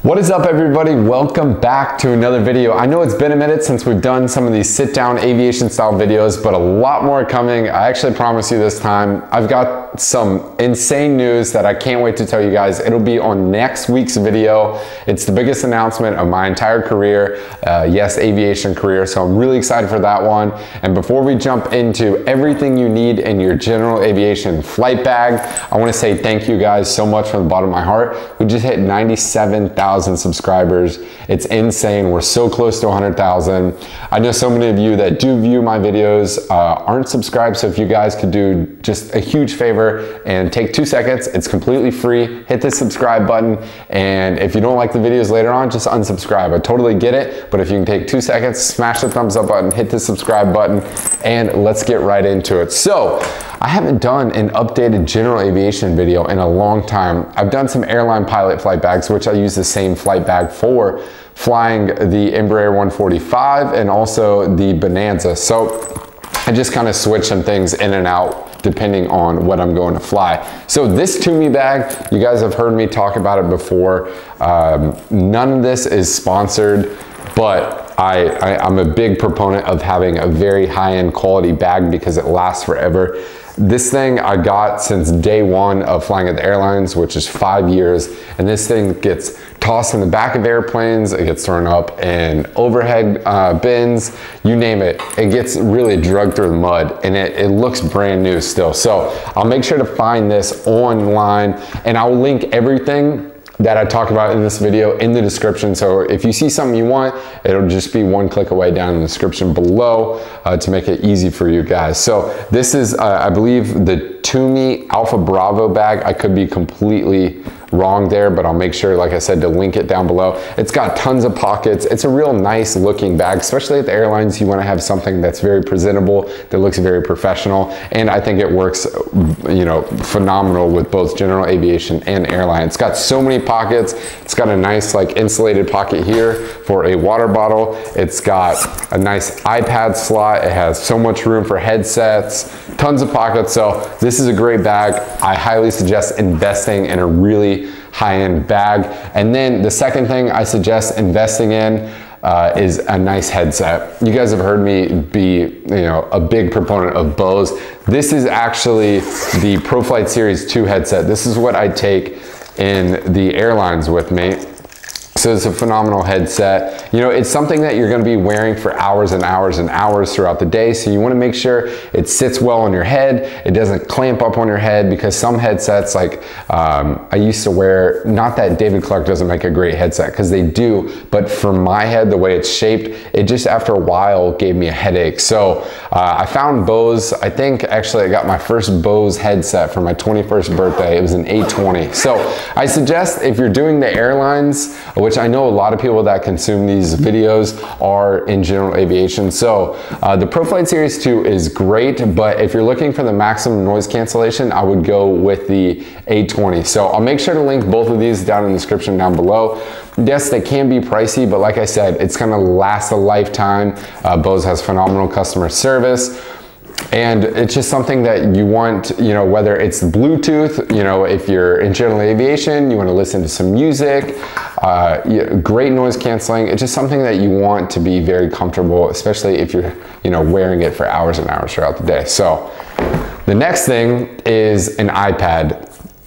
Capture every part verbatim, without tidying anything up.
What is up, everybody? Welcome back to another video. I know it's been a minute since we've done some of these sit down aviation style videos, but a lot more coming. I actually promise you this time. I've got some insane news that I can't wait to tell you guys. It'll be on next week's video. It's the biggest announcement of my entire career. Uh, yes, aviation career. So I'm really excited for that one. And before we jump into everything you need in your general aviation flight bag, I want to say thank you guys so much from the bottom of my heart. We just hit ninety-seven thousand subscribers. It's insane. We're so close to one hundred thousand. I know so many of you that do view my videos uh, aren't subscribed, so if you guys could do just a huge favor and take two seconds, it's completely free. Hit the subscribe button, and if you don't like the videos later on, just unsubscribe. I totally get it, but if you can take two seconds, smash the thumbs up button, hit the subscribe button, and let's get right into it. So, I haven't done an updated general aviation video in a long time. I've done some airline pilot flight bags, which I use the same flight bag for, flying the Embraer one forty-five and also the Bonanza. So I just kind of switch some things in and out depending on what I'm going to fly. So this Tumi bag, you guys have heard me talk about it before. Um, none of this is sponsored, but I, I, I'm a big proponent of having a very high-end quality bag because it lasts forever. This thing I got since day one of flying at the airlines, which is five years. And this thing gets tossed in the back of airplanes. It gets thrown up in overhead uh, bins, you name it. It gets really drugged through the mud, and it, it looks brand new still. So I'll make sure to find this online, and I'll link everything that I talk about in this video in the description. So if you see something you want, it'll just be one click away down in the description below uh, to make it easy for you guys. So this is, uh, I believe, the Tumi Alpha Bravo bag. I could be completely wrong there, but I'll make sure, like I said, to link it down below. It's got tons of pockets. It's a real nice looking bag, especially at the airlines. You want to have something that's very presentable, that looks very professional, and I think it works, you know, phenomenal with both general aviation and airline. It's got so many pockets. It's got a nice like insulated pocket here for a water bottle. It's got a nice iPad slot. It has so much room for headsets, tons of pockets. So this is a great bag. I highly suggest investing in a really high-end bag. And then the second thing I suggest investing in uh, is a nice headset. You guys have heard me be, you know, a big proponent of Bose. This is actually the ProFlight Series two headset. This is what I take in the airlines with me. So it's a phenomenal headset. You know, it's something that you're gonna be wearing for hours and hours and hours throughout the day. So you wanna make sure it sits well on your head. It doesn't clamp up on your head, because some headsets, like um, I used to wear, not that David Clark doesn't make a great headset, because they do, but for my head, the way it's shaped, it just after a while gave me a headache. So uh, I found Bose. I think actually I got my first Bose headset for my twenty-first birthday. It was an eight twenty. So I suggest if you're doing the airlines, which I know a lot of people that consume these videos are in general aviation. So uh, the ProFlight Series two is great, but if you're looking for the maximum noise cancellation, I would go with the eight twenty. So I'll make sure to link both of these down in the description down below. Yes, they can be pricey, but like I said, it's gonna last a lifetime. Uh, Bose has phenomenal customer service. And it's just something that you want, you know, whether it's Bluetooth, you know, if you're in general aviation, you want to listen to some music, uh, great noise canceling. It's just something that you want to be very comfortable, especially if you're, you know, wearing it for hours and hours throughout the day. So the next thing is an iPad.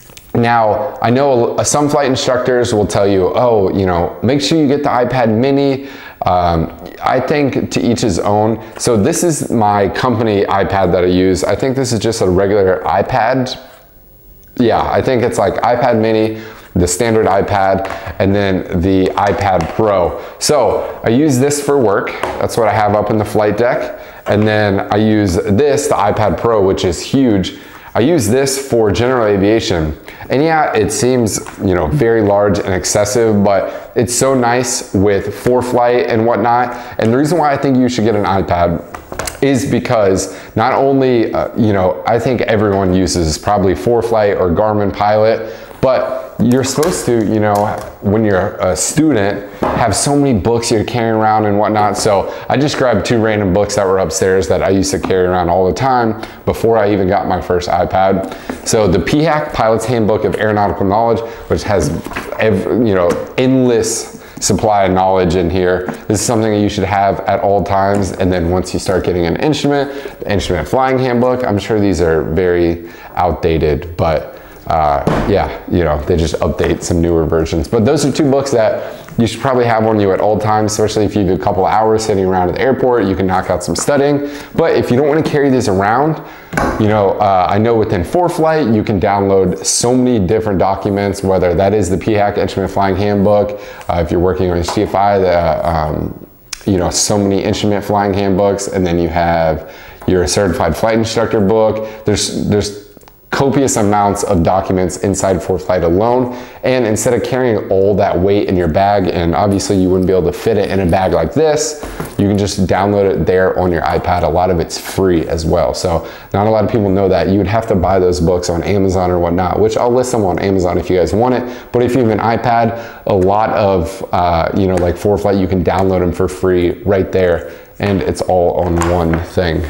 Now, I know some flight instructors will tell you, oh, you know, make sure you get the iPad mini. Um, I think to each his own. So this is my company iPad that I use. I think this is just a regular iPad. Yeah, I think it's like iPad mini, the standard iPad, and then the iPad Pro. So I use this for work. That's what I have up in the flight deck. And then I use this, the iPad Pro, which is huge. I use this for general aviation. And yeah, it seems, you know, very large and excessive, but it's so nice with ForeFlight and whatnot. And the reason why I think you should get an iPad is because not only, uh, you know, I think everyone uses probably ForeFlight or Garmin Pilot, but you're supposed to, you know, when you're a student, have so many books you're carrying around and whatnot. So I just grabbed two random books that were upstairs that I used to carry around all the time before I even got my first iPad. So the P HAK Pilot's Handbook of Aeronautical Knowledge, which has, every, you know, endless supply of knowledge in here. This is something that you should have at all times. And then once you start getting an instrument, the Instrument Flying Handbook, I'm sure these are very outdated, but uh, yeah, you know, they just update some newer versions. But those are two books that you should probably have on you at all times, especially if you do a couple hours sitting around at the airport, you can knock out some studying. But if you don't want to carry these around, you know, uh, I know within ForeFlight, you can download so many different documents, whether that is the P HAK Instrument Flying Handbook, uh, if you're working on H T F I, the, um, you know, so many instrument flying handbooks, and then you have your certified flight instructor book. There's, there's copious amounts of documents inside ForeFlight alone, and instead of carrying all that weight in your bag, and obviously you wouldn't be able to fit it in a bag like this, you can just download it there on your iPad. A lot of it's free as well, so not a lot of people know that. You would have to buy those books on Amazon or whatnot, which I'll list them on Amazon if you guys want it. But if you have an iPad, a lot of uh, you know, like ForeFlight, you can download them for free right there, and it's all on one thing.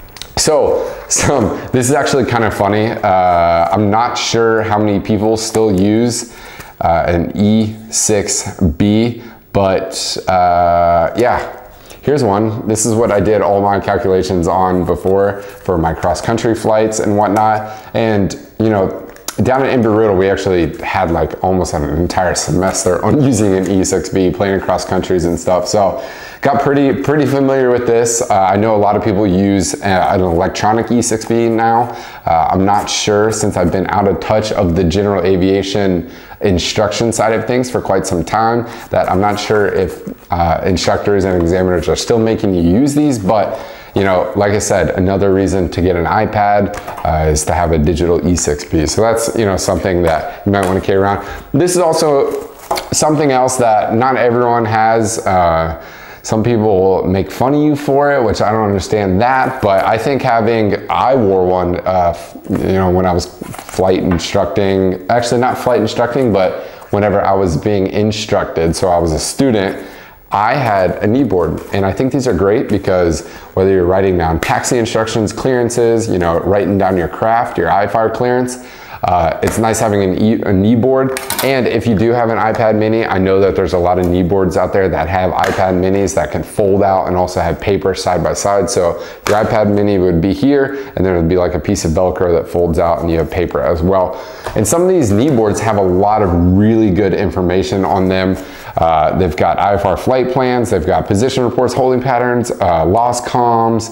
So, some, this is actually kind of funny. Uh, I'm not sure how many people still use uh, an E six B, but uh, yeah, here's one. This is what I did all my calculations on before for my cross-country flights and whatnot. And, you know, down at Embry-Riddle, we actually had like almost an entire semester on using an E six B, playing across countries and stuff. So got pretty pretty familiar with this. Uh, I know a lot of people use uh, an electronic E six B now. Uh, I'm not sure, since I've been out of touch of the general aviation instruction side of things for quite some time, that I'm not sure if uh, instructors and examiners are still making you use these, but you know, like I said, another reason to get an iPad uh, is to have a digital E six B. So that's, you know, something that you might want to carry around. This is also something else that not everyone has. Uh, some people make fun of you for it, which I don't understand that, but I think having, I wore one, uh, you know, when I was flight instructing, actually not flight instructing, but whenever I was being instructed, so I was a student, I had a knee board, and I think these are great because whether you're writing down taxi instructions, clearances, you know, writing down your craft, your I F R clearance, uh, it's nice having an e a knee board. And if you do have an iPad mini, I know that there's a lot of knee boards out there that have iPad minis that can fold out and also have paper side by side. So your iPad mini would be here, and then it would be like a piece of Velcro that folds out, and you have paper as well. And some of these knee boards have a lot of really good information on them. Uh, they've got I F R flight plans, they've got position reports, holding patterns, uh, loss comms,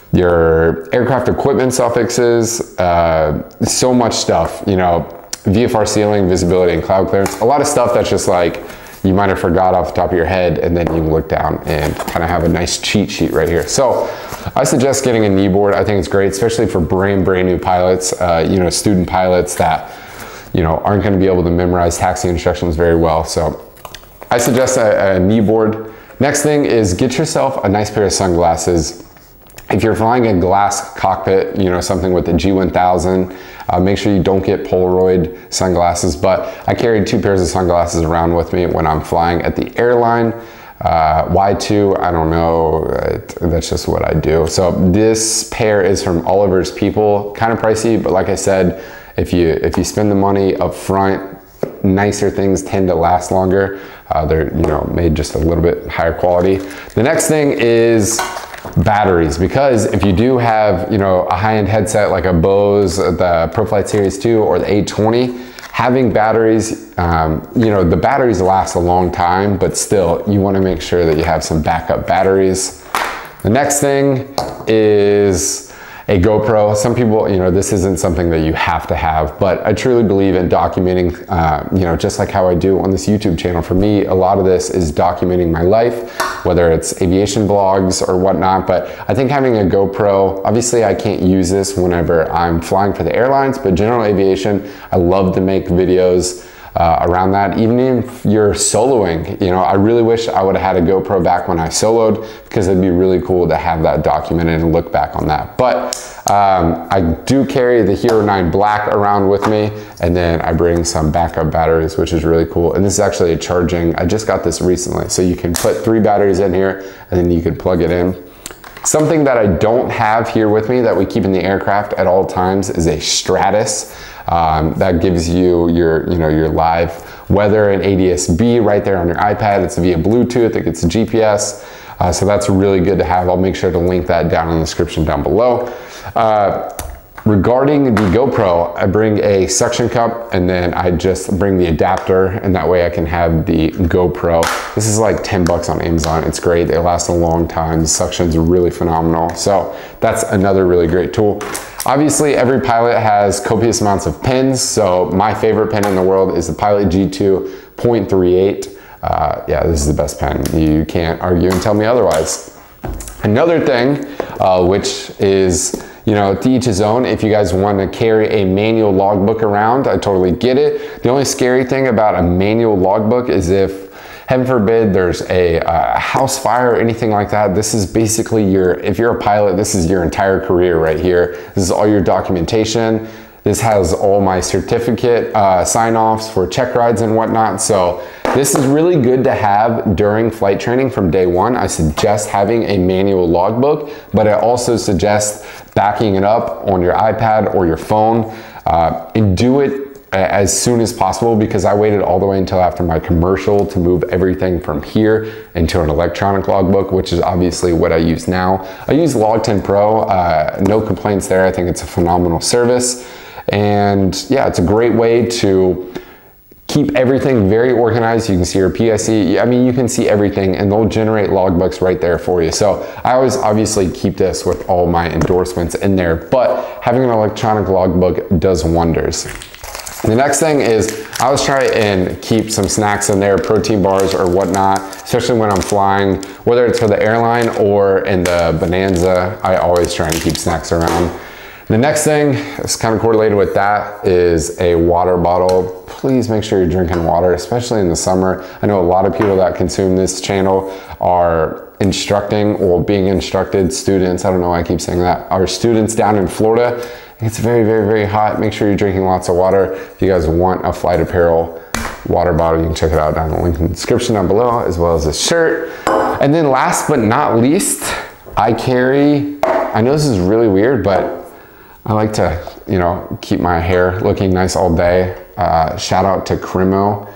your aircraft equipment suffixes, uh, so much stuff, you know, V F R ceiling, visibility, and cloud clearance. A lot of stuff that's just like, you might have forgot off the top of your head, and then you look down and kind of have a nice cheat sheet right here. So I suggest getting a knee board. I think it's great, especially for brand, brand new pilots, uh, you know, student pilots that, you know, aren't going to be able to memorize taxi instructions very well. So I suggest a, a knee board. Next thing is get yourself a nice pair of sunglasses. If you're flying a glass cockpit, you know, something with the G one thousand, uh, make sure you don't get Polaroid sunglasses, but I carried two pairs of sunglasses around with me when I'm flying at the airline. Uh, why two? I don't know, that's just what I do. So this pair is from Oliver's People, kind of pricey, but like I said, if you, if you spend the money up front, nicer things tend to last longer. Uh, they're, you know, made just a little bit higher quality. The next thing is batteries, because if you do have, you know, a high-end headset like a Bose, the ProFlight Series two or the A twenty, having batteries, um, you know, the batteries last a long time, but still you want to make sure that you have some backup batteries. The next thing is a GoPro. Some people, you know, this isn't something that you have to have, but I truly believe in documenting, uh, you know, just like how I do on this YouTube channel. For me, a lot of this is documenting my life, whether it's aviation blogs or whatnot, but I think having a GoPro, obviously I can't use this whenever I'm flying for the airlines, but general aviation, I love to make videos uh, around that. Even if you're soloing, you know, I really wish I would have had a GoPro back when I soloed, because it'd be really cool to have that documented and look back on that. But um, I do carry the Hero nine Black around with me, and then I bring some backup batteries, which is really cool. And this is actually a charging, I just got this recently, so you can put three batteries in here and then you can plug it in. Something that I don't have here with me that we keep in the aircraft at all times is a Stratus. Um, that gives you your, you know, your live weather and A D S B right there on your iPad. It's via Bluetooth, it gets a G P S. Uh, so that's really good to have. I'll make sure to link that down in the description down below. Uh, regarding the GoPro, I bring a suction cup, and then I just bring the adapter, and that way I can have the GoPro. This is like ten bucks on Amazon. It's great. They last a long time. The suction's really phenomenal. So that's another really great tool. Obviously, every Pilot has copious amounts of pins. So my favorite pin in the world is the Pilot G two point three eight. Uh, yeah, this is the best pen. You can't argue and tell me otherwise. Another thing, uh, which is, you know, to each his own. If you guys want to carry a manual logbook around, I totally get it. The only scary thing about a manual logbook is if, heaven forbid, there's a, a house fire or anything like that. This is basically your, if you're a pilot, this is your entire career right here. This is all your documentation. This has all my certificate uh, sign-offs for check rides and whatnot. So this is really good to have during flight training from day one. I suggest having a manual logbook, but I also suggest backing it up on your iPad or your phone, uh, and do it as soon as possible, because I waited all the way until after my commercial to move everything from here into an electronic logbook, which is obviously what I use now. I use Log ten Pro, uh, no complaints there. I think it's a phenomenal service. And yeah, it's a great way to keep everything very organized. You can see your P I C, I mean, you can see everything, and they'll generate logbooks right there for you. So I always obviously keep this with all my endorsements in there, but having an electronic logbook does wonders. The next thing is I always try and keep some snacks in there, protein bars or whatnot, especially when I'm flying, whether it's for the airline or in the Bonanza. I always try and keep snacks around. The next thing is kind of correlated with that is a water bottle. Please make sure you're drinking water, especially in the summer. I know a lot of people that consume this channel are instructing or being instructed students. I don't know why I keep saying that. Our students down in Florida. It's very, very, very hot. Make sure you're drinking lots of water. If you guys want a Flight Apparel water bottle, you can check it out down in the link in the description down below, as well as a shirt. And then last but not least, I carry, I know this is really weird, but I like to, you know, keep my hair looking nice all day. Uh, shout out to Crimo.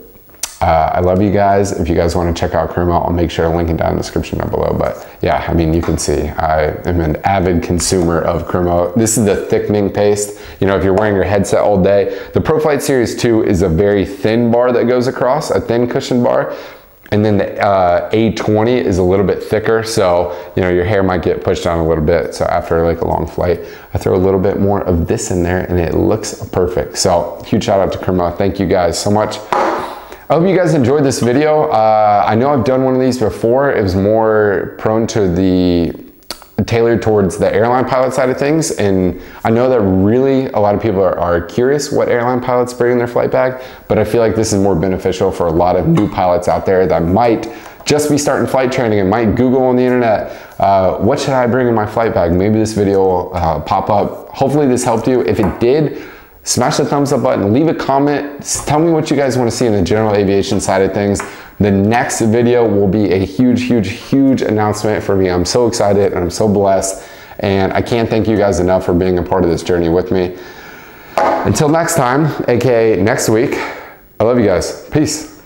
Uh, I love you guys. If you guys want to check out Crimo, I'll make sure to link it down in the description down below. But yeah, I mean, you can see I am an avid consumer of Crimo. This is the thickening paste. You know, if you're wearing your headset all day, the ProFlight Series two is a very thin bar that goes across, a thin cushion bar. And then the uh, A twenty is a little bit thicker, so you know your hair might get pushed down a little bit. So after like a long flight, I throw a little bit more of this in there, and it looks perfect. So huge shout out to Crimo. Thank you guys so much. I hope you guys enjoyed this video. Uh, I know I've done one of these before. It was more prone to the tailored towards the airline pilot side of things, and I know that really a lot of people are, are curious what airline pilots bring in their flight bag, but I feel like this is more beneficial for a lot of new pilots out there that might just be starting flight training and might Google on the internet, uh, what should I bring in my flight bag? Maybe this video will uh, pop up. Hopefully this helped you. If it did, smash the thumbs up button, leave a comment, tell me what you guys want to see in the general aviation side of things. The next video will be a huge, huge, huge announcement for me. I'm so excited and I'm so blessed, and I can't thank you guys enough for being a part of this journey with me. Until next time, aka next week, I love you guys. Peace.